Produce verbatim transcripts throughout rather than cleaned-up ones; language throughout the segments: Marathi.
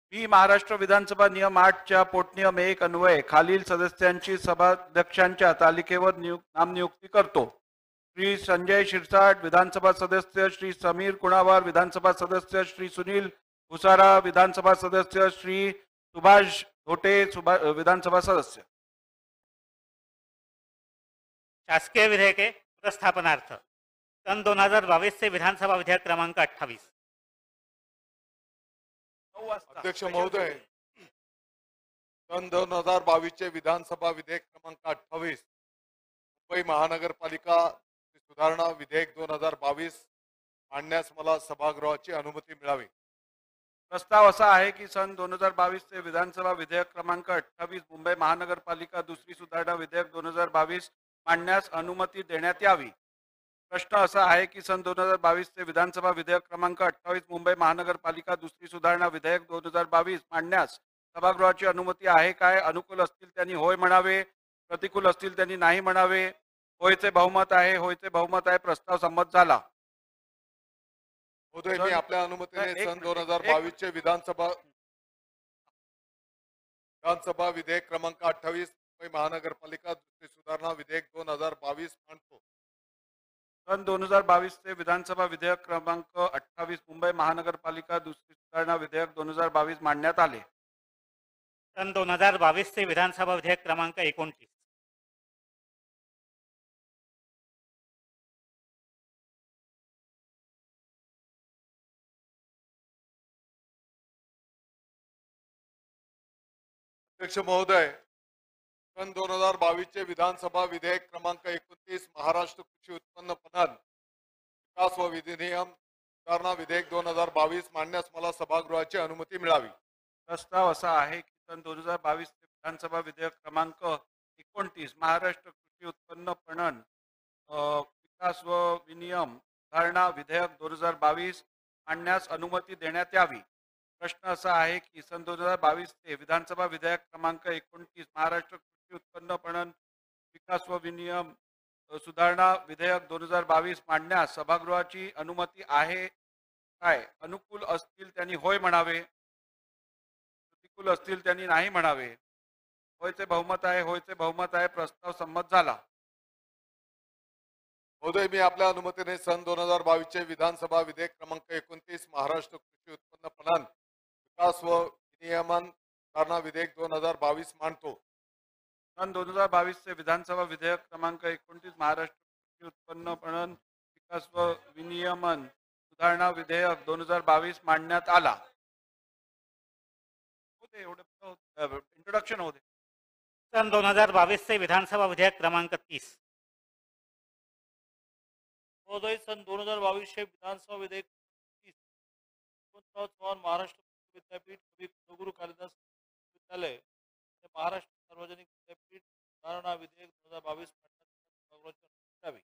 मी महाराष्ट्र विधानसभा नियम आठच्या पोटनियम एक अन्वये खालील सदस्यांची सभाध्यक्षांच्या तालिकेवर नियुक नामनियुक्ती करतो. श्री संजय शिरसाट विधानसभा सदस्य, श्री समीर कुणावार विधानसभा सदस्य, श्री सुनील भुसारा विधानसभा सदस्य, श्री सुभाष धोटे विधानसभा सदस्य. शासकीय विधेयके प्रस्थापनार्थ सन दोन हजार बावीस चे विधानसभा विधेयक क्रमांक अठ्ठावीस. अध्यक्ष महोदय, सन दोन हजार बावीस चे विधानसभा विधेयक क्रमांक अठ्ठावीस मुंबई महानगरपालिका सुधारणा विधेयक दोन हजार बावीस मांडण्यास मला सभागृहाची अनुमती मिळावी. प्रस्ताव असा आहे की सन दोन हजार बावीस चे विधानसभा विधेयक क्रमांक अठ्ठावीस मुंबई महानगरपालिका दुसरी सुधारणा विधेयक दोन हजार बावीस मांडण्यास अनुमती देण्यात यावी. प्रश्न असा आहे की सन दोन हजार बावीस चे विधानसभा विधेयक क्रमांक अठ्ठावीस मुंबई महानगरपालिका दुसरी सुधारणा विधेयक दोन हजार बावीस मांडण्यास सभागृहाची अनुमती आहे काय? अनुकूल असतील त्यांनी होय म्हणावे, प्रतिकूल असतील त्यांनी नाही म्हणावे. होयचे बहुमत आहे, होयचे बहुमत आहे. प्रस्ताव संमत झाला. महोदय, मी आपल्या अनुमतीने सन दोन हजार बावीस चे विधानसभा विधानसभा विधेयक क्रमांक अठ्ठावीस मुंबई महानगरपालिका दुसरी सुधारणा विधेयक दोन हजार बावीस मांडतो. सन दोन हजार बावीस चे विधानसभा विधेयक क्रमांक अठ्ठावीस मुंबई महानगरपालिका दुसरी सुधारणा विधेयक दोन हजार बावीस मांडण्यात आले. सन दोन हजार बावीस चे विधानसभा विधेयक क्रमांक एकोणतीस. अध्यक्ष महोदय, सन दोन हजार बावीस चे विधानसभा विधेयक क्रमांक एकोणतीस महाराष्ट्र कृषी उत्पन्न पणन विकास व विधिनियम सुधारणा विधेयक दोन हजार बावीस मांडण्यास मला सभागृहाची अनुमती मिळावी. प्रस्ताव असा आहे की सन दोन हजार बावीस चे विधानसभा विधेयक क्रमांक एकोणतीस महाराष्ट्र कृषी उत्पन्न पणन विकास व विनियम सुधारणा विधेयक दोन हजार बावीस मांडण्यास अनुमती देण्यात यावी. प्रश्न असा आहे की सन दोन हजार बावीस चे विधानसभा विधेयक क्रमांक एकोणतीस महाराष्ट्र कृषी उत्पन्न पणन विकास व विनियम सुधारणा विधेयक दोन हजार बावीस मांडण्यास सभागृहाची अनुमती आहे काय? अनुकूल असतील त्यांनी होय म्हणावे, प्रतिकूल असतील त्यांनी नाही म्हणावे. होयचे बहुमत आहे, होयचे बहुमत आहे. प्रस्ताव संमत झाला. महोदय, मी आपल्या अनुमतीने सन दोन हजार बावीस चे विधानसभा विधेयक क्रमांक एकोणतीस महाराष्ट्र कृषी उत्पन्न पणन विकास व विनियमन सुधारणा विधेयक दोन हजार बावीस मांडतो. सन दोन हजार बावीस चे विधानसभा विधेयक क्रमांक एकोणतीस महाराष्ट्र कृषी उत्पन्न पणन विकास व विनियमन सुधारणा विधेयक दोन हजार बावीस मांडण्यात आला. होते एवढं इंट्रोडक्शन होते. सन दोन हजार बावीस चे विधानसभा विधेयक क्रमांक तीस. महोदय, सन दोन हजार बावीस चे विधानसभा विधेयक तीस यशवंतराव चव्हाण महाराष्ट्र विद्यापीठ कवी कुलगुरू कालिदास विद्यालय महाराष्ट्र सार्वजनिक विद्यापीठ सुधारणा विधेयक दोन हजार बावीस मांडण्यात.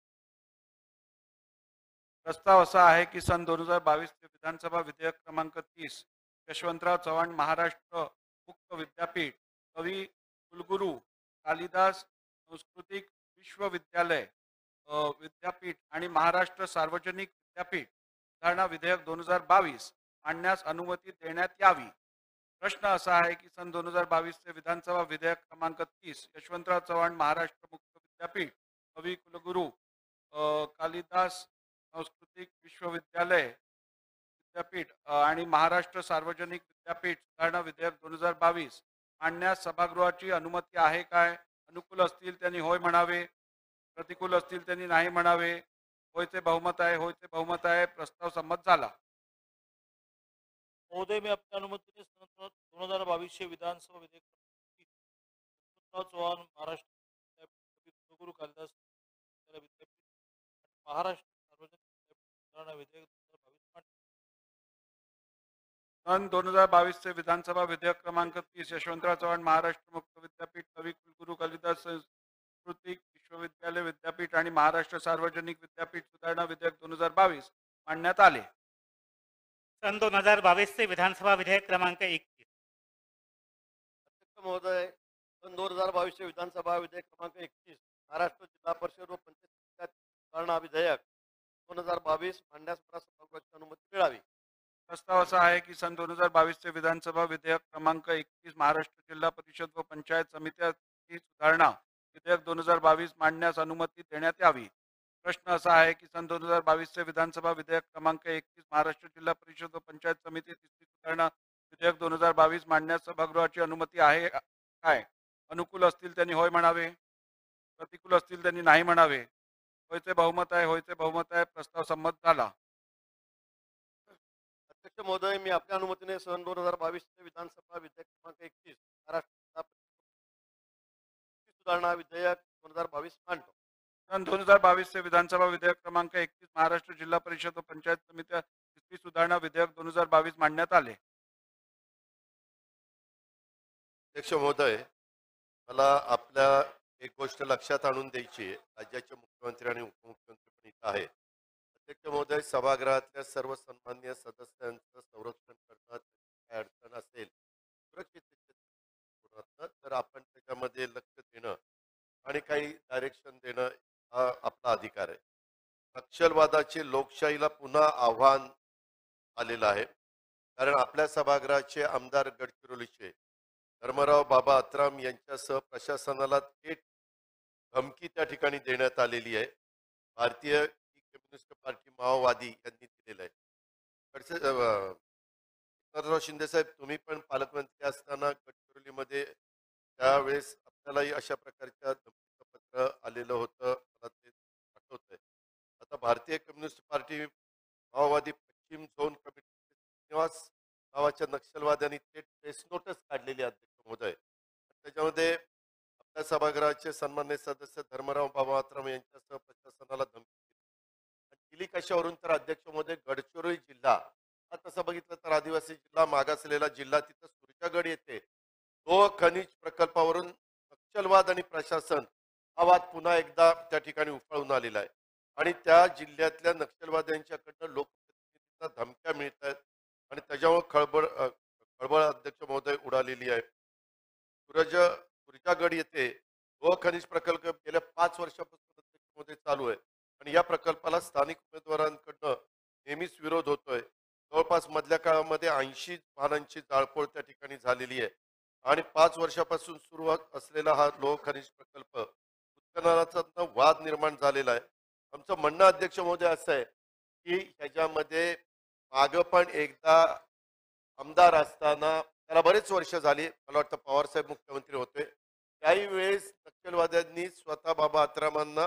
प्रस्ताव असा आहे की सन दोन हजार बावीस चे विधानसभा विधेयक क्रमांक तीस यशवंतराव चव्हाण महाराष्ट्र मुक्त विद्यापीठ कवी कुलगुरू कालिदास सांस्कृतिक विश्वविद्यालय विद्यापीठ आणि महाराष्ट्र सार्वजनिक विद्यापीठ सुधारणा विधेयक दोन हजार बावीस मांडण्यास अनुमती देण्यात यावी. प्रश्न असा आहे की सन दोन हजार बावीस चे विधानसभा विधेयक क्रमांक तीस यशवंतराव चव्हाण महाराष्ट्र मुक्त विद्यापीठ कवी कुलगुरू कालिदास सांस्कृतिक विश्वविद्यालय विद्यापीठ आणि महाराष्ट्र सार्वजनिक विद्यापीठ सुधारणा विधेयक दोन हजार बावीस मांडण्यास सभागृहाची अनुमती आहे काय? अनुकूल असतील त्यांनी होय म्हणावे, प्रतिकूल असतील त्यांनी नाही म्हणावे. होयचे बहुमत आहे, होयचे बहुमत आहे. प्रस्ताव संमत झाला. महोदय, मी आपल्या अनुमतीने सन दोन हजार बावीस चे विधानसभा विधेयक यशवंतराव चव्हाण महाराष्ट्र विद्यापीठ कुलगुरू कालिदास विद्यापीठ महाराष्ट्र सार्वजनिक विद्यापीठ सुधारणा विधेयक दोन हजार बावीस मांडतो. सन दोन हजार बावीस चे विधानसभा विधेयक क्रमांक तीस यशवंतराव चव्हाण महाराष्ट्र मुक्त विद्यापीठ कवी कुलगुरू कालिदास सांस्कृतिक विश्वविद्यालय विद्यापीठ आणि महाराष्ट्र सार्वजनिक विद्यापीठ सुधारणा विधेयक दोन हजार बावीस मांडण्यात आले. सन दोन हजार बावीस चे विधानसभा विधेयक क्रमांक एकतीस. अध्यक्ष महोदय, सन दोन हजार बावीस चे विधानसभा विधेयक क्रमांक एकतीस महाराष्ट्र जिल्हा परिषद व पंचायत सुधारणा विधेयक दोन हजार बावीस मांडण्यास मला सभागृहाची अनुमती मिळावी. प्रस्ताव असा आहे की सन दोन हजार बावीसचे विधानसभा विधेयक क्रमांक एकतीस महाराष्ट्र जिल्हा परिषद व पंचायत समित्याची सुधारणा विधेयक दोन हजार बावीस मांडण्यास अनुमती देण्यात यावी. प्रश्न असा आहे की सन दोन हजार बावीसचे विधानसभा विधेयक क्रमांक एकतीस महाराष्ट्र जिल्हा परिषद व पंचायत समिती तिसरी सुधारणा विधेयक दोन हजार बावीस मांडण्यास सभागृहाची अनुमती आहे काय? अनुकूल असतील त्यांनी होय म्हणावे, प्रतिकूल असतील त्यांनी नाही म्हणावे. होयचे बहुमत आहे, होयचे बहुमत आहे. प्रस्ताव संमत झाला. अध्यक्ष महोदय, मी आपल्या अनुमतीने सन दोन हजार बावीस चे विधानसभा विधेयक क्रमांक एकतीस महाराष्ट्र सुधारणा विधेयक दोन हजार बावीस मांडतो. सन दोन हजार बावीसचे विधानसभा विधेयक क्रमांक एकतीस महाराष्ट्र जिल्हा परिषद व पंचायत समित्या तिसरी सुधारणा विधेयक दोन हजार बावीस मांडण्यात आले. अध्यक्ष महोदय, मला आपल्या एक गोष्ट लक्षात आणून द्यायची आहे. राज्याचे मुख्यमंत्री आणि उपमुख्यमंत्री पण इथं आहेत. अध्यक्ष महोदय, सभागृहातल्या सर्व सन्मान्य सदस्यांचं संरक्षण करण्यात काय अडचण असेल सुरक्षित तर आपण त्याच्यामध्ये लक्ष देणं आणि काही डायरेक्शन देणं हा आपला अधिकार आहे. नक्षलवादाचे लोकशाहीला पुन्हा आव्हान आलेलं आहे. कारण आपल्या सभागृहाचे आमदार गडचिरोलीचे धर्मराव बाबा अत्राम यांच्यासह प्रशासनाला थेट धमकी त्या ठिकाणी देण्यात आलेली आहे. भारतीय कम्युनिस्ट पार्टी माओवादी यांनी दिलेलं आहे. खडसे एकनाथराव शिंदे साहेब, तुम्ही पण पालकमंत्री असताना गडचिरोलीमध्ये त्यावेळेस आपल्यालाही अशा प्रकारच्या धमकीचं पत्र आलेलं होतं, मला ते आठवतंय. आता भारतीय कम्युनिस्ट पार्टी माओवादी पश्चिम झोन कमिटी श्रीनिवास नावाच्या नक्षलवाद्यांनी थेट प्रेस नोटीस काढलेली अध्यक्ष महोदय. त्याच्यामध्ये आपल्या सभागृहाचे सन्मान्य सदस्य धर्मराव बाबा अत्राम यांच्यासह प्रशासनाला धमकी दिली. कशावरून तर अध्यक्ष महोदय, गडचिरोली जिल्हा हा तसं बघितलं तर आदिवासी जिल्हा, मागासलेला जिल्हा, तिथं सुरजागड येथे तो खनिज प्रकल्पावरून नक्षलवाद आणि प्रशासन हा वाद पुन्हा एकदा त्या ठिकाणी उफाळून आलेला आहे. आणि त्या जिल्ह्यातल्या नक्षलवाद्यांच्याकडनं लोकप्रतिनिधींना धमक्या मिळत आहेत आणि त्याच्यावर खळबळ खळबळ अध्यक्ष महोदय उडालेली आहे. सूरज सुरजागड येथे तो खनिज प्रकल्प गेल्या पाच वर्षापासून अध्यक्ष महोदय चालू आहे आणि या प्रकल्पाला स्थानिक उमेदवारांकडनं नेहमीच विरोध होतोय. जवळपास मधल्या काळामध्ये ऐंशी वाहनांची जाळपोळ त्या ठिकाणी झालेली आहे आणि पाच वर्षापासून सुरू असलेला हा लोह खनिज प्रकल्प उत्खननाचा वाद निर्माण झालेला आहे. आमचं म्हणणं अध्यक्ष महोदय असं आहे की ह्याच्यामध्ये मागं पण एकदा आमदार असताना, त्याला बरेच वर्ष झाली, मला वाटतं पवार साहेब मुख्यमंत्री होते, त्याही वेळेस नक्षलवाद्यांनी स्वतः बाबा अत्रामांना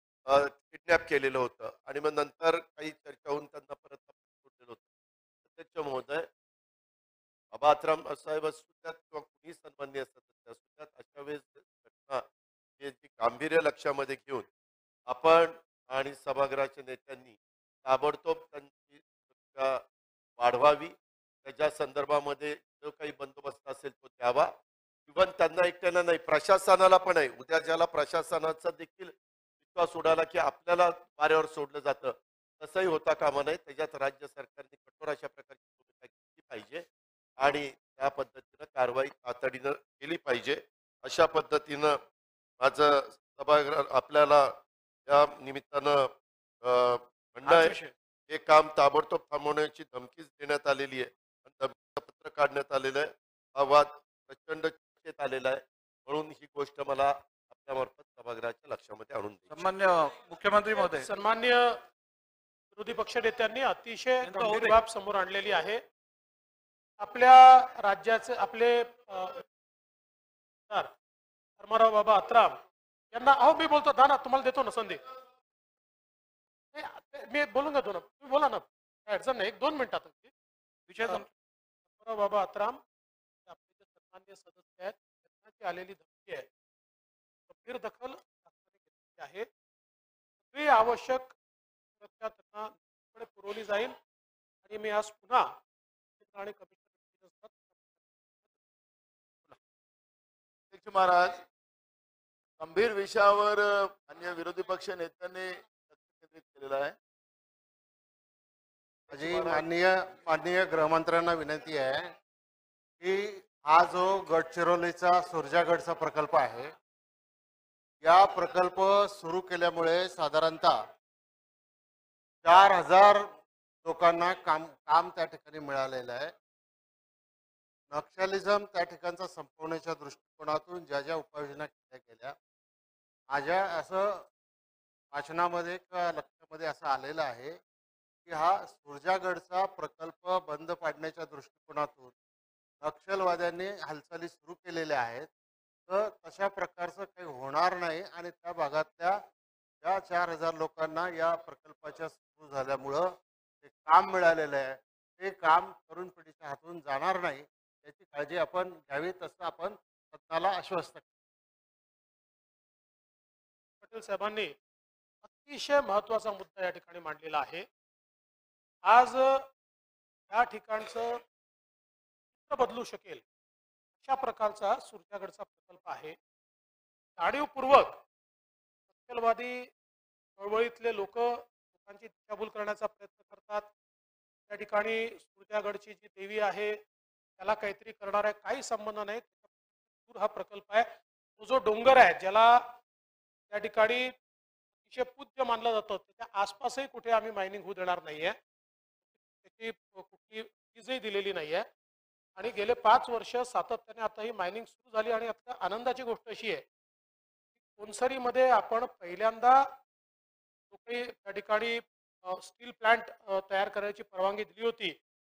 किडनॅप केलेलं होतं आणि मग नंतर काही चर्चा होऊन त्यांना परत सोडलेलं होतं. अध्यक्ष महोदय, बाबा अत्राम साहेब असू द्यात किंवा कुणी सन्मान्य सदस्य असू द्यात, अशा वेळेस घटना जी गांभीर्य लक्षामध्ये घेऊन आपण आणि सभागृहाच्या नेत्यांनी ताबडतोब त्यांची सुरक्षा वाढवावी. त्याच्या संदर्भामध्ये जो काही बंदोबस्त असेल तो द्यावा. इव्हन त्यांना एकट्याला नाही, प्रशासनाला पण आहे. उद्या ज्याला प्रशासनाचा देखील विश्वास उडाला की आपल्याला वाऱ्यावर सोडलं जातं, तसंही होता कामा नये. त्याच्यात राज्य सरकारने कठोर अशा प्रकारची भूमिका घेतली पाहिजे आणि त्या पद्धतीनं कारवाई तातडीनं केली पाहिजे. अशा पद्धतीनं माझं सभागृह आपल्याला या निमित्तानं म्हणणं आहे. हे काम ताबडतोब थांबवण्याची धमकीच देण्यात आलेली आहे आणि धमकीचं पत्र काढण्यात आलेलं आहे. हा वाद प्रचंड चर्चेत आलेला आहे. म्हणून ही गोष्ट मला आपल्यामार्फत सभागृहाच्या लक्षामध्ये आणून द्यायची. सन्मान्य मुख्यमंत्री महोदय, सन्मान्य विरोधी पक्षनेत्यांनी अतिशय गंभीर बाब समोर आणलेली आहे. आपल्या राज्याचे आपले धर्मराव बाबा अत्राम यांना, अहो मी बोलतो दाना, तुम्हाला देतो ना संधी, मी बोलून घेतो ना, तुम्ही बोला ना, काय अडचण नाही, एक दोन मिनिटात विषय. धर्मराव बाबा अत्राम आपले जे सन्मान्य सदस्य आहेत त्यांची आलेली धमकी आहे, गंभीर दखल घेतलेली आहे. सगळी आवश्यक सुरक्षा त्यांना पुरवली जाईल आणि मी आज पुन्हा आणि कमिशनर महाराज, गंभीर विषयावर अन्य विरोधी पक्ष नेत्यांनी लक्ष केंद्रित केलेलं आहे. माझी माननीय माननीय गृहमंत्र्यांना विनंती आहे की हा जो गडचिरोलीचा सुरजागडचा प्रकल्प आहे, या प्रकल्प सुरू केल्यामुळे साधारणतः चार हजार लोकांना काम काम त्या ठिकाणी मिळालेलं आहे. नक्षलिझम त्या ठिकाणचा संपवण्याच्या दृष्टिकोनातून ज्या ज्या उपाययोजना केल्या गेल्या, माझ्या असं वाचनामध्ये किंवा लक्षामध्ये असं आलेलं आहे की हा सुरजागडचा प्रकल्प बंद पाडण्याच्या दृष्टिकोनातून नक्षलवाद्यांनी हालचाली सुरू केलेल्या आहेत. तर तशा प्रकारचं काही होणार नाही आणि त्या भागातल्या ज्या चार हजार लोकांना या प्रकल्पाच्या सुरू झाल्यामुळं ते काम मिळालेलं आहे, ते काम तरुण पिढीच्या हातून जाणार नाही याची काळजी आपण घ्यावी, तसं आपण सदनाला आश्वस्त केलं. पटेल साहेबांनी अतिशय महत्वाचा मुद्दा या ठिकाणी मांडलेला आहे. आज या ठिकाणचं चित्र बदलू शकेल अशा प्रकारचा सुरजागडचा प्रकल्प आहे. जाणीवपूर्वक नक्षलवादी चळवळीतले लोक लोकांची दिशाभूल करण्याचा प्रयत्न करतात. त्या ठिकाणी सुरजागडची जी देवी आहे त्याला काहीतरी करणार आहे, काही संबंध नाही. दूर हा प्रकल्प आहे. तो जो डोंगर आहे ज्याला त्या ठिकाणी अतिशय पूज्य मानलं जातं, त्याच्या आसपासही कुठे आम्ही मायनिंग होऊ देणार नाहीये. त्याची कुठली फीजही दिलेली नाहीये आणि गेले पाच वर्ष सातत्याने आता ही मायनिंग सुरू झाली. आणि आता आनंदाची गोष्ट अशी आहे की कोनसरीमध्ये आपण पहिल्यांदा जो काही त्या ठिकाणी स्टील प्लांट तयार करायची परवानगी दिली होती,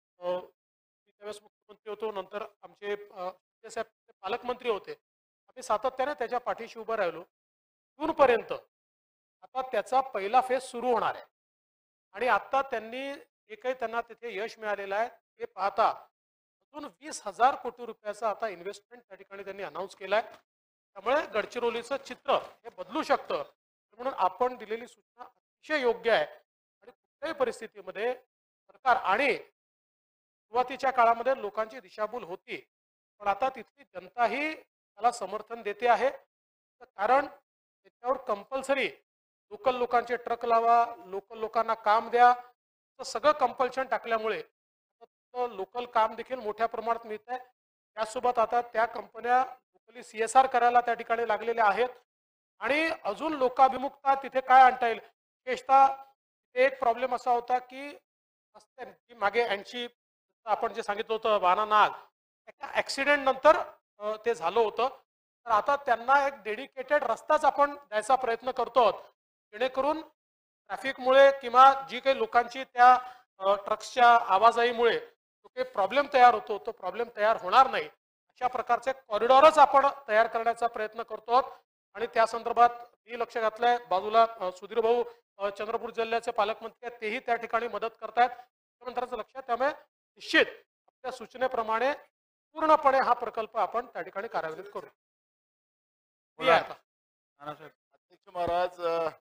त्यावेळेस मुख्यमंत्री होतो, नंतर आमचे साहेब पालकमंत्री होते, आम्ही सातत्याने त्याच्या पाठीशी उभं राहिलो. जूनपर्यंत आता त्याचा पहिला फेज सुरू होणार आहे. आणि आता त्यांनी जे काही त्यांना तिथे यश मिळालेलं आहे ते पाहता अजून वीस हजार कोटी रुपयाचा आता इन्व्हेस्टमेंट त्या ठिकाणी त्यांनी अनाऊन्स केलाय. त्यामुळे गडचिरोलीचं चित्र हे बदलू शकतं. म्हणून आपण दिलेली सूचना अतिशय योग्य आहे आणि कुठल्याही परिस्थितीमध्ये सरकार आणि सुरुवातीच्या काळामध्ये लोकांची दिशाभूल होती, पण आता तिथली जनताही त्याला समर्थन देते आहे. कारण त्याच्यावर कंपल्सरी लोकल लोकांचे ट्रक लावा, लोकल लोकांना काम द्या, तर सगळं कंपल्शन टाकल्यामुळे लोकल काम देखील मोठ्या प्रमाणात मिळत आहे. त्यासोबत आता त्या कंपन्या लोकली सी एस आर करायला त्या ठिकाणी लागलेल्या आहेत आणि अजून लोकाभिमुखता तिथे काय आणता येईल. विशेषतः एक प्रॉब्लेम असा होता की रस्त्याची मागे ऐंशी आपण जे सांगितलं होतं वाहना नाग, त्या ऍक्सिडेंट नंतर ते झालं होतं. तर आता त्यांना एक डेडिकेटेड रस्ताच आपण द्यायचा प्रयत्न करतो आहोत, जेणेकरून ट्रॅफिकमुळे किंवा जी काही लोकांची त्या ट्रक्सच्या आवाजाईमुळे जो काही प्रॉब्लेम तयार होतो तो प्रॉब्लेम तयार होणार नाही. अशा प्रकारचे कॉरिडॉरच आपण तयार करण्याचा प्रयत्न करतो आहोत आणि त्या संदर्भात मी लक्ष घातलंय. बाजूला सुधीर भाऊ चंद्रपूर जिल्ह्याचे पालकमंत्री आहेत, तेही त्या ठिकाणी मदत करतायत. मुख्यमंत्र्यांचं लक्ष, त्यामुळे निश्चित आपल्या सूचनेप्रमाणे पूर्णपणे हा प्रकल्प आपण त्या ठिकाणी कार्यान्वित करू. अध्यक्ष महाराज,